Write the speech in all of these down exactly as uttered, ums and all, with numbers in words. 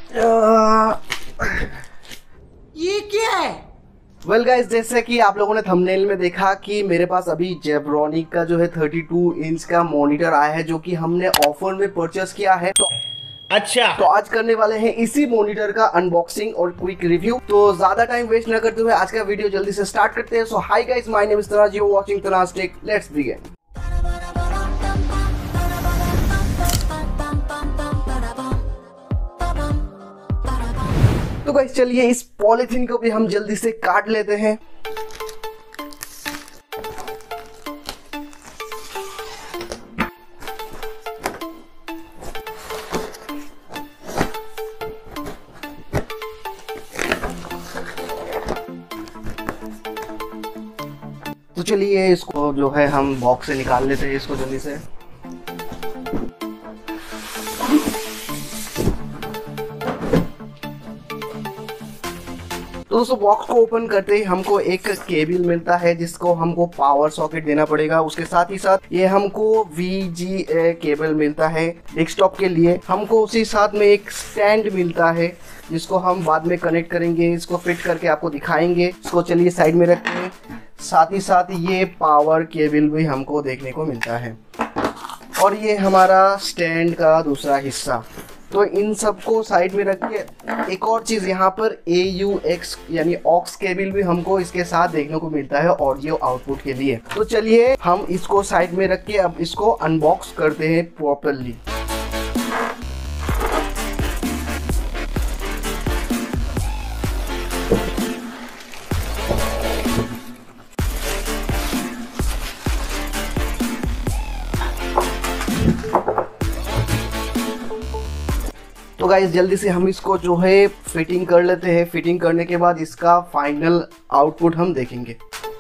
ये क्या है? वेल well गाइस, जैसे कि आप लोगों ने थंबनेल में देखा कि मेरे पास अभी जेब्रॉनिक का जो है बत्तीस इंच का मॉनिटर आया है, जो कि हमने ऑफर में परचेस किया है। तो अच्छा, तो आज करने वाले हैं इसी मॉनिटर का अनबॉक्सिंग और क्विक रिव्यू। तो ज्यादा टाइम वेस्ट न करते हुए आज का वीडियो जल्दी से स्टार्ट करते हैं। So hi guys, my name is Tanaz, you are watching Tanaz tech, let's begin. तो गाइस चलिए इस पॉलीथीन को भी हम जल्दी से काट लेते हैं। तो चलिए इसको जो है हम बॉक्स से निकाल लेते हैं इसको जल्दी से। तो दोस्तों बॉक्स को ओपन करते ही हमको एक केबल मिलता है जिसको हमको पावर सॉकेट देना पड़ेगा। उसके साथ ही साथ ये हमको वी जी ए केबल मिलता है डेस्कटॉप के लिए। हमको उसी साथ में एक स्टैंड मिलता है जिसको हम बाद में कनेक्ट करेंगे, इसको फिट करके आपको दिखाएंगे। इसको चलिए साइड में रखते हैं। साथ ही साथ ये पावर केबल भी हमको देखने को मिलता है और ये हमारा स्टैंड का दूसरा हिस्सा। तो इन सबको साइड में रख के एक और चीज़ यहाँ पर ए यू एक्स यानी ऑक्स केबल भी हमको इसके साथ देखने को मिलता है ऑडियो आउटपुट के लिए। तो चलिए हम इसको साइड में रख के अब इसको अनबॉक्स करते हैं प्रॉपरली। तो गाइस जल्दी से हम इसको जो है फिटिंग कर लेते हैं। फिटिंग करने के बाद इसका फाइनल आउटपुट हम देखेंगे।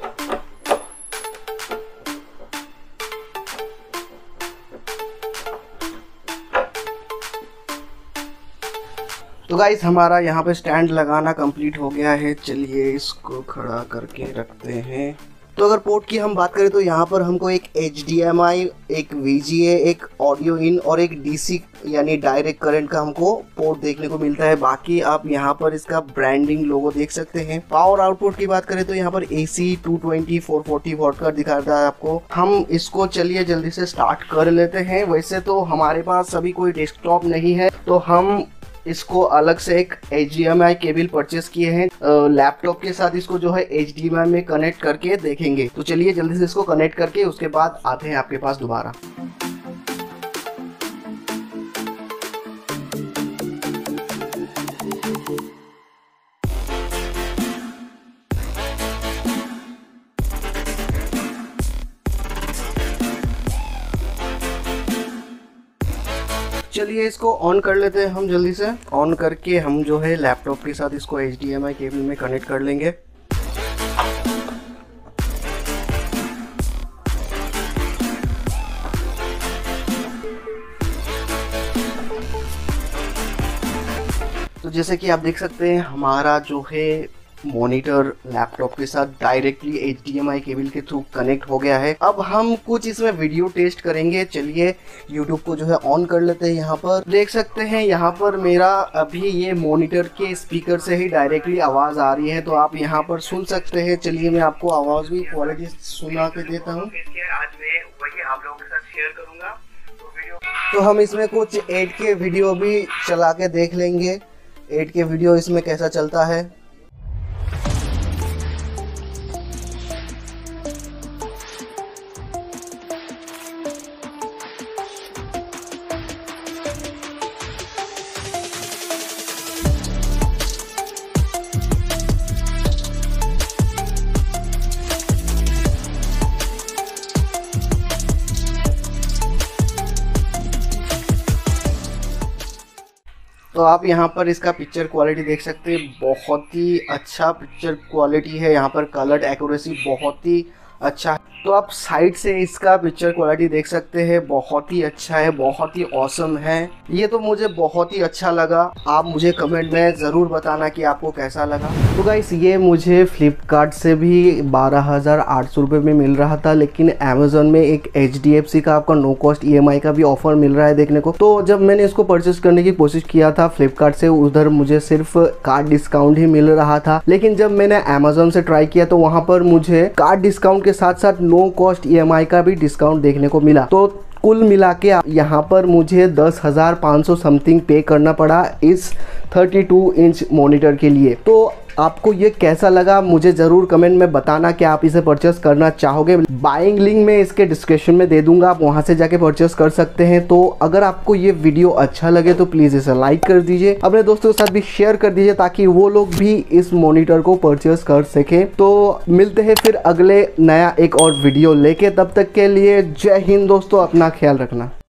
तो गाइस हमारा यहाँ पे स्टैंड लगाना कंप्लीट हो गया है। चलिए इसको खड़ा करके रखते हैं। तो अगर पोर्ट की हम बात करें तो यहाँ पर हमको एक एच डी एम आई, एक वी जी ए, एक ऑडियो इन और एक डी सी यानी डायरेक्ट करंट का हमको पोर्ट देखने को मिलता है। बाकी आप यहाँ पर इसका ब्रांडिंग लोगो देख सकते हैं। पावर आउटपुट की बात करें तो यहाँ पर A C two twenty four forty watt का दिखाता है आपको। हम इसको चलिए जल्दी से स्टार्ट कर लेते हैं। वैसे तो हमारे पास अभी कोई डेस्कटॉप नहीं है तो हम इसको अलग से एक H D M I cable purchase किए हैं। लैपटॉप के साथ इसको जो है एच डी एम आई में कनेक्ट करके देखेंगे। तो चलिए जल्दी से इसको कनेक्ट करके उसके बाद आते हैं आपके पास दोबारा। चलिए इसको ऑन कर लेते हैं हम जल्दी से। ऑन करके हम जो है लैपटॉप के साथ इसको H D M I cable में कनेक्ट कर लेंगे। तो जैसे कि आप देख सकते हैं हमारा जो है मॉनिटर लैपटॉप के साथ directly H D M I cable के थ्रू कनेक्ट हो गया है। अब हम कुछ इसमें वीडियो टेस्ट करेंगे। चलिए यूट्यूब को जो है ऑन कर लेते हैं। यहाँ पर देख सकते हैं यहाँ पर मेरा अभी ये मॉनिटर के स्पीकर से ही डायरेक्टली आवाज़ आ रही है, तो आप यहाँ पर सुन सकते हैं। चलिए मैं आपको आवाज़ भी क्वालिटी सुना के देता हूँ। आज मैं वही आप लोगों के साथ शेयर करूंगा। तो वीडियो तो हम इसमें कुछ एट के वीडियो भी चला के देख लेंगे। एट के वीडियो इसमें कैसा चलता है। तो आप यहाँ पर इसका पिक्चर क्वालिटी देख सकते हैं, बहुत ही अच्छा पिक्चर क्वालिटी है। यहाँ पर कलर एक्यूरेसी बहुत ही अच्छा, तो आप साइड से इसका पिक्चर क्वालिटी देख सकते हैं, बहुत ही अच्छा है, बहुत ही ऑसम है। ये तो मुझे बहुत ही अच्छा लगा। आप मुझे कमेंट में ज़रूर बताना कि आपको कैसा लगा। तो गाइस ये मुझे फ्लिपकार्ट से भी बारह हज़ार आठ सौ रुपये में मिल रहा था, लेकिन अमेजोन में एक एच डी एफ सी का आपका no cost E M I का भी ऑफर मिल रहा है देखने को। तो जब मैंने इसको परचेस करने की कोशिश किया था फ्लिपकार्ट से, उधर मुझे सिर्फ कार्ड डिस्काउंट ही मिल रहा था, लेकिन जब मैंने अमेजोन से ट्राई किया तो वहाँ पर मुझे कार्ड डिस्काउंट के साथ साथ no cost E M I का भी डिस्काउंट देखने को मिला। तो कुल मिला के यहाँ पर मुझे दस हज़ार पाँच सौ समथिंग पे करना पड़ा इस बत्तीस इंच मॉनिटर के लिए। तो आपको ये कैसा लगा मुझे ज़रूर कमेंट में बताना कि आप इसे परचेस करना चाहोगे। बाइंग लिंक मैं इसके डिस्क्रिप्शन में दे दूंगा, आप वहां से जाके परचेस कर सकते हैं। तो अगर आपको ये वीडियो अच्छा लगे तो प्लीज़ इसे लाइक कर दीजिए, अपने दोस्तों के साथ भी शेयर कर दीजिए ताकि वो लोग भी इस मॉनिटर को परचेस कर सके। तो मिलते हैं फिर अगले नया एक और वीडियो लेके, तब तक के लिए जय हिंद दोस्तों, अपना ख्याल रखना।